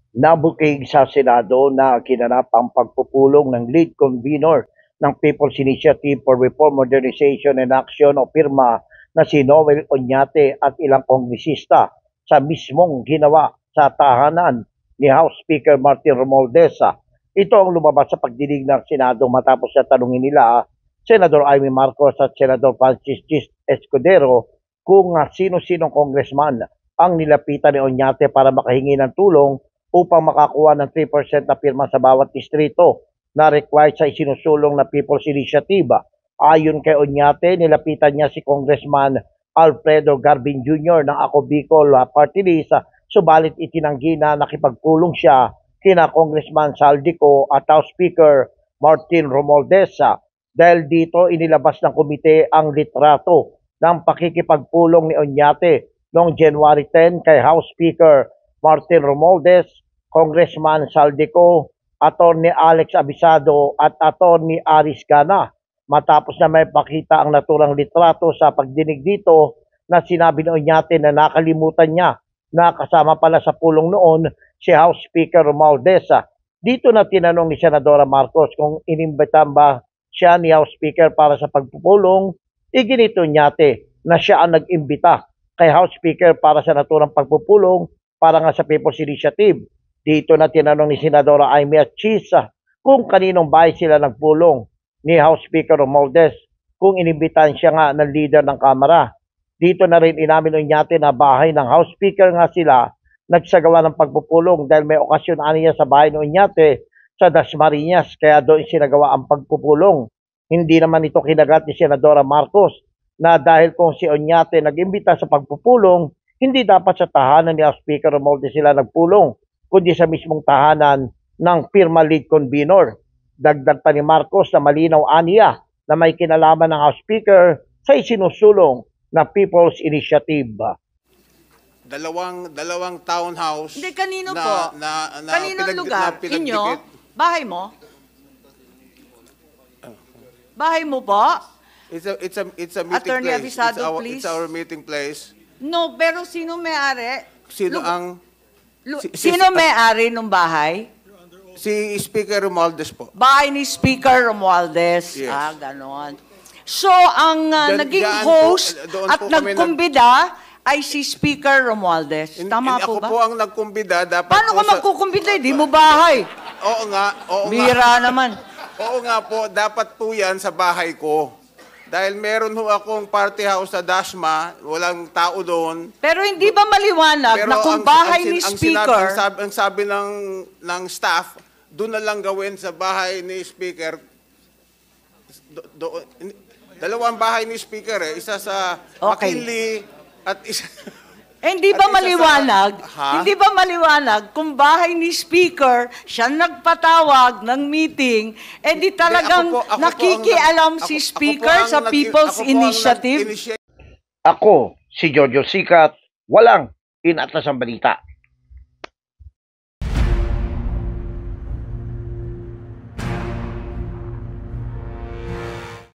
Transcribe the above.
Nabukig sa Senado na ginanap ang pagpupulong ng lead convener ng People's Initiative for Reform, Modernization and Action o PIRMA na si Noel Oñate at ilang kongresista sa mismong ginawa sa tahanan ni House Speaker Martin Romualdez. Ito ang lumabas sa pagdinig ng Senado matapos na tanungin nila Senador Amy Marcos at Senador Francis Chis Escudero kung sino-sinong congressman ang nilapitan ni Oñate para makahingi ng tulong upang makakuha ng 3% na pirma sa bawat distrito na required sa isinusulong na People's Initiative. Ayon kay Oñate, nilapitan niya si Congressman Alfredo Garbin Jr. ng Ako Bicol Party List, subalit itinanggi na nakipagpulong siya kina Congressman Saldico at House Speaker Martin Romualdez. Dahil dito inilabas ng komite ang litrato ng pakikipagpulong ni Oñate noong January 10 kay House Speaker Martin Romualdez, Congressman Saldico, Attorney Alex Abisado at Attorney Aris Gana. Matapos na may pakita ang naturang litrato sa pagdinig dito na sinabi ni Oñate na nakalimutan niya na kasama pala sa pulong noon si House Speaker Romualdez. Dito na tinanong ni Senadora Marcos kung inimbitan ba siya ni House Speaker para sa pagpupulong. Iginito Oñate na siya ang nag-imbita kay House Speaker para sa naturang pagpupulong para nga sa People's Initiative. Dito na tinanong ni Senadora Amy at Chis kung kaninong bahay sila nagpulong ni House Speaker Romualdez kung inimbitan siya nga ng leader ng Kamara. Dito na rin inamin Oñate na bahay ng House Speaker nga sila nagsagawa ng pagpupulong dahil may okasyon niya sa bahay ni Oñate sa Dasmariñas kaya doon sinagawa ang pagpupulong. Hindi naman ito kinagat ni Senadora Marcos na dahil kung si Oñate nag-imbita sa pagpupulong, hindi dapat sa tahanan ni House Speaker Romualdez sila nagpulong, kundi sa mismong tahanan ng PIRMA lead convener. Dagdag pa ni Marcos na malinaw aniya na may kinalaman ng House Speaker sa isinusulong na People's Initiative. Dalawang townhouse. Hindi, kanino na, po? Na Kaninong lugar? Inyo? Bahay mo? Bahay mo po? It's a meeting Attorney place. Abisado, please. It's our meeting place. No, pero sino may-ari? Sino ang... Sino may-ari ng bahay? Si Speaker Romualdez po. Bahay ni Speaker Romualdez. Yes. Ganon. So, ang naging host at nagkumbida ay si Speaker Romualdez. Tama po ba? Ako po ang nagkumbida. Paano ka magkukumbida? Di mo bahay. Oo nga. Bira naman. Oo nga po, dapat po yan sa bahay ko. Dahil meron ho akong party house sa Dasma, walang tao doon. Pero hindi ba maliwanag na kung bahay ni Speaker... Ang sabi ng staff, doon na lang gawin sa bahay ni Speaker. Dalawang bahay ni Speaker isa sa McKinley at isa... Hindi ba maliwanag? Hindi ba maliwanag kung bahay ni Speaker siya nagpatawag ng meeting, di talagang nakikialam si Speaker sa People's Initiative? Ako, si Jojo Sikat, walang inatasang balita.